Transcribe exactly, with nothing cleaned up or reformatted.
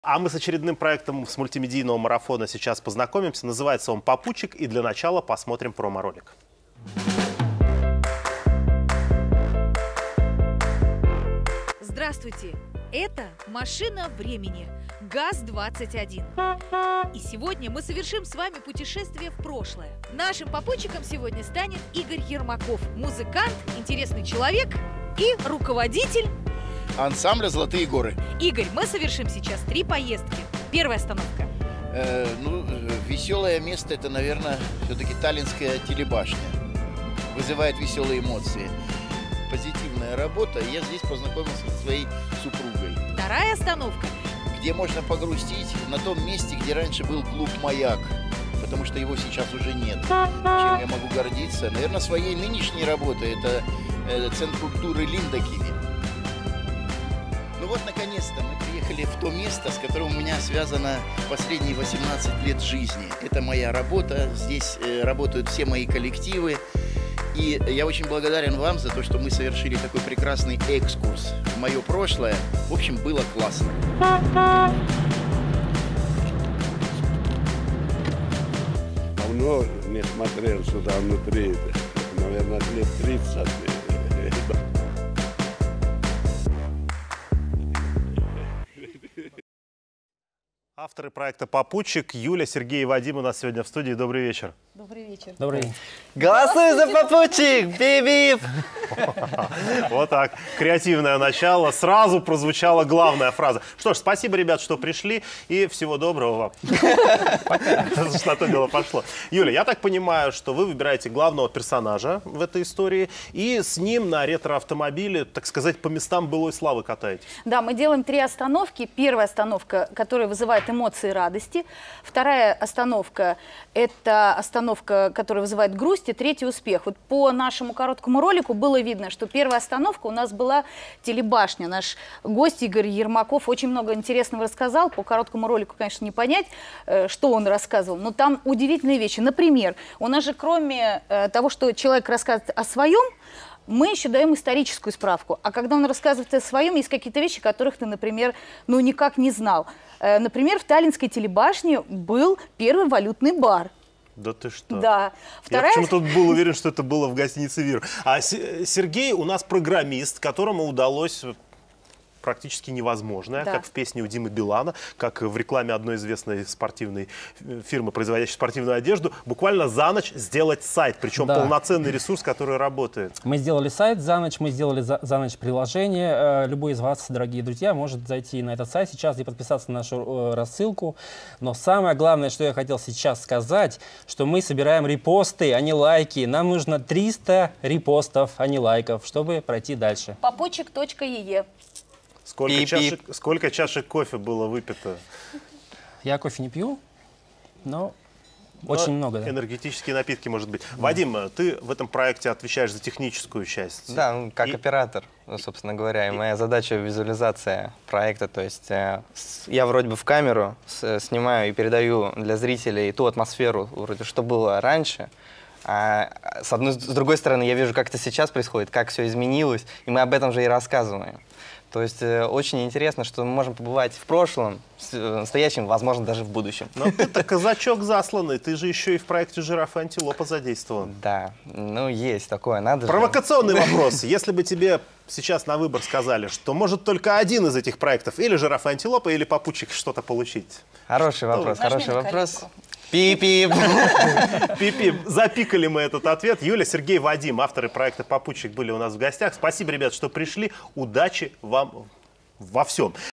А мы с очередным проектом с мультимедийного марафона сейчас познакомимся. Называется он «Попутчик». И для начала посмотрим промо-ролик. Здравствуйте! Это «Машина времени» ГАЗ двадцать один. И сегодня мы совершим с вами путешествие в прошлое. Нашим попутчиком сегодня станет Игорь Ермаков, музыкант, интересный человек и руководитель ансамбля «Золотые горы». Игорь, мы совершим сейчас три поездки. Первая остановка. Э, ну, веселое место — это, наверное, все-таки Таллинская телебашня. Вызывает веселые эмоции. Позитивная работа. Я здесь познакомился со своей супругой. Вторая остановка. Где можно погрустить на том месте, где раньше был клуб «Маяк», потому что его сейчас уже нет. Чем я могу гордиться? Наверное, своей нынешней работой. Это э, Центр культуры Линдакиви. Ну вот, наконец-то, мы приехали в то место, с которым у меня связано последние восемнадцать лет жизни. Это моя работа, здесь э, работают все мои коллективы. И я очень благодарен вам за то, что мы совершили такой прекрасный экскурс в мое прошлое. В общем, было классно. Давно не смотрел сюда внутри, наверное, лет тридцать. Авторы проекта «Попутчик» Юля, Сергей и Вадим у нас сегодня в студии. Добрый вечер. Добрый вечер. Добрый день. Голосуй за попутчик! Бип-бип! Вот так. Креативное начало. Сразу прозвучала главная фраза. Что ж, спасибо, ребят, что пришли. И всего доброго вам. На то дело пошло. Юля, я так понимаю, что вы выбираете главного персонажа в этой истории. И с ним на ретро-автомобиле, так сказать, по местам былой славы катаетесь. Да, мы делаем три остановки. Первая остановка, которая вызывает эмоции радости. Вторая остановка – это остановка, которая вызывает грусть. И третий – успех. Вот по нашему короткому ролику было видно, что первая остановка у нас была телебашня. Наш гость Игорь Ермаков очень много интересного рассказал. По короткому ролику, конечно, не понять, что он рассказывал, но там удивительные вещи. Например, у нас же кроме того, что человек рассказывает о своем, мы еще даем историческую справку. А когда он рассказывает о своем, есть какие-то вещи, которых ты, например, ну никак не знал. Например, в Таллинской телебашне был первый валютный бар. Да ты что? Да. Вторая... Я почему-то был уверен, что это было в гостинице «Вир». А Сергей у нас программист, которому удалось практически невозможное, да. Как в песне у Димы Билана, как в рекламе одной известной спортивной фирмы, производящей спортивную одежду, буквально за ночь сделать сайт, причем да. Полноценный ресурс, который работает. Мы сделали сайт за ночь, мы сделали за, за ночь приложение. Любой из вас, дорогие друзья, может зайти на этот сайт сейчас и подписаться на нашу э, рассылку. Но самое главное, что я хотел сейчас сказать, что мы собираем репосты, а не лайки. Нам нужно триста репостов, а не лайков, чтобы пройти дальше. попутчик точка е е. Сколько, Пип -пип. Чашек, сколько чашек кофе было выпито? Я кофе не пью, но, но очень много. Да. Энергетические напитки, может быть. Да. Вадим, ты в этом проекте отвечаешь за техническую часть. Да, ну, как и... оператор, собственно говоря. И моя задача — визуализация проекта. То есть э, с, я вроде бы в камеру с, снимаю и передаю для зрителей ту атмосферу, вроде, что было раньше. А с, одной, с другой стороны, я вижу, как это сейчас происходит, как все изменилось, и мы об этом же и рассказываем. То есть э, очень интересно, что мы можем побывать в прошлом, в настоящем, возможно, даже в будущем. Но ты-то казачок засланный, ты же еще и в проекте «Жираф и антилопа» задействован. Да, ну есть такое, надо же. Провокационный вопрос. Если бы тебе сейчас на выбор сказали, что может только один из этих проектов, или «Жираф и антилопа», или «Попутчик» что-то получить. Хороший вопрос, хороший вопрос. Пип-пип. Пип-пип. Запикали мы этот ответ. Юля, Сергей, Вадим, авторы проекта «Попутчик» были у нас в гостях. Спасибо, ребят, что пришли. Удачи вам во всем.